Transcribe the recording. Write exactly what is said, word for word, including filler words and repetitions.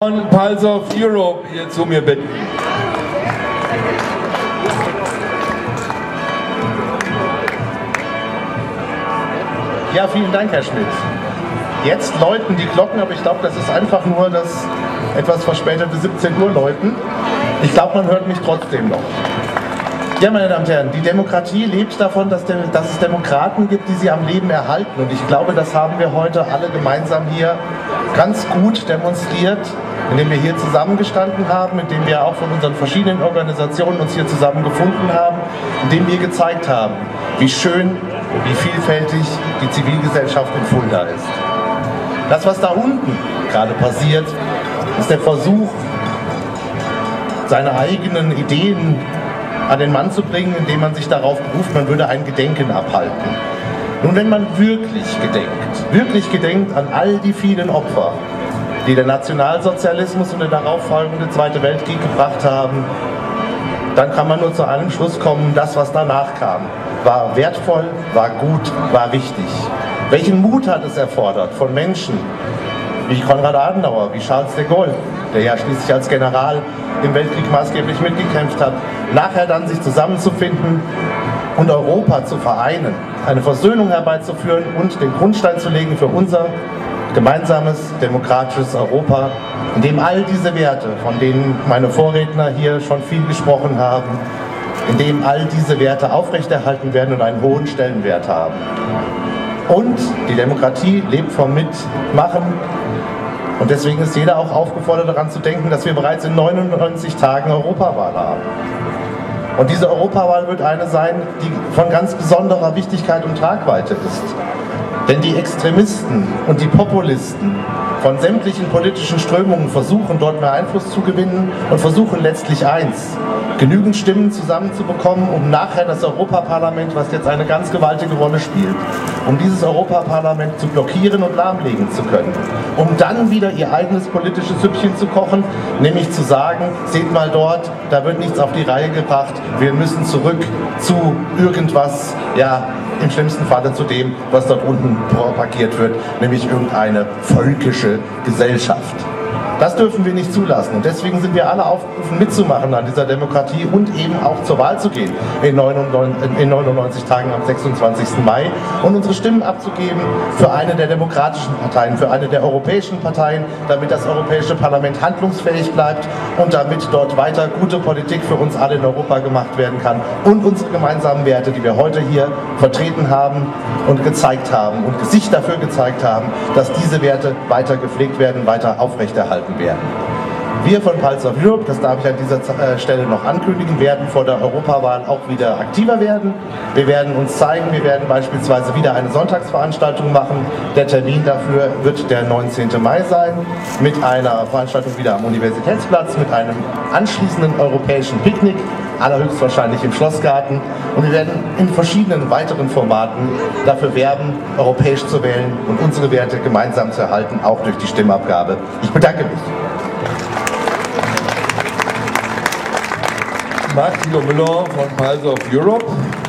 Von Pulse of Europe hier zu mir bitten. Ja, vielen Dank, Herr Schmidt. Jetzt läuten die Glocken, aber ich glaube, das ist einfach nur das etwas verspätete siebzehn Uhr läuten. Ich glaube, man hört mich trotzdem noch. Ja, meine Damen und Herren, die Demokratie lebt davon, dass, dass es Demokraten gibt, die sie am Leben erhalten. Und ich glaube, das haben wir heute alle gemeinsam hier ganz gut demonstriert, indem wir hier zusammengestanden haben, indem wir auch von unseren verschiedenen Organisationen uns hier zusammengefunden haben, indem wir gezeigt haben, wie schön, wie vielfältig die Zivilgesellschaft in Fulda ist. Das, was da unten gerade passiert, ist der Versuch, seine eigenen Ideen an den Mann zu bringen, indem man sich darauf beruft, man würde ein Gedenken abhalten. Nun, wenn man wirklich gedenkt, wirklich gedenkt an all die vielen Opfer, die der Nationalsozialismus und der darauffolgende Zweite Weltkrieg gebracht haben, dann kann man nur zu einem Schluss kommen, das, was danach kam, war wertvoll, war gut, war wichtig. Welchen Mut hat es erfordert von Menschen wie Konrad Adenauer, wie Charles de Gaulle, der ja schließlich als General im Weltkrieg maßgeblich mitgekämpft hat, nachher dann sich zusammenzufinden und Europa zu vereinen, eine Versöhnung herbeizuführen und den Grundstein zu legen für unser gemeinsames demokratisches Europa, in dem all diese Werte, von denen meine Vorredner hier schon viel gesprochen haben, in dem all diese Werte aufrechterhalten werden und einen hohen Stellenwert haben. Und die Demokratie lebt vom Mitmachen. Und deswegen ist jeder auch aufgefordert, daran zu denken, dass wir bereits in neunundneunzig Tagen Europawahl haben. Und diese Europawahl wird eine sein, die von ganz besonderer Wichtigkeit und Tragweite ist. Denn die Extremisten und die Populisten von sämtlichen politischen Strömungen versuchen, dort mehr Einfluss zu gewinnen und versuchen letztlich eins: genügend Stimmen zusammenzubekommen, um nachher das Europaparlament, was jetzt eine ganz gewaltige Rolle spielt, um dieses Europaparlament zu blockieren und lahmlegen zu können, um dann wieder ihr eigenes politisches Süppchen zu kochen, nämlich zu sagen, seht mal dort, da wird nichts auf die Reihe gebracht, wir müssen zurück zu irgendwas, ja, im schlimmsten Falle zu dem, was dort unten propagiert wird, nämlich irgendeine völkische Gesellschaft. Das dürfen wir nicht zulassen und deswegen sind wir alle aufgerufen, mitzumachen an dieser Demokratie und eben auch zur Wahl zu gehen in neunundneunzig Tagen am sechsundzwanzigsten Mai und unsere Stimmen abzugeben für eine der demokratischen Parteien, für eine der europäischen Parteien, damit das Europäische Parlament handlungsfähig bleibt und damit dort weiter gute Politik für uns alle in Europa gemacht werden kann und unsere gemeinsamen Werte, die wir heute hier vertreten haben und gezeigt haben und Gesicht dafür gezeigt haben, dass diese Werte weiter gepflegt werden, weiter aufrechterhalten werden. Wir von Pulse of Europe, das darf ich an dieser Stelle noch ankündigen, werden vor der Europawahl auch wieder aktiver werden. Wir werden uns zeigen, wir werden beispielsweise wieder eine Sonntagsveranstaltung machen. Der Termin dafür wird der neunzehnte Mai sein, mit einer Veranstaltung wieder am Universitätsplatz, mit einem anschließenden europäischen Picknick, allerhöchstwahrscheinlich im Schlossgarten. Und wir werden in verschiedenen weiteren Formaten dafür werben, europäisch zu wählen und unsere Werte gemeinsam zu erhalten, auch durch die Stimmabgabe. Ich bedanke mich. Marc Thilo Müller von Pulse of Europe.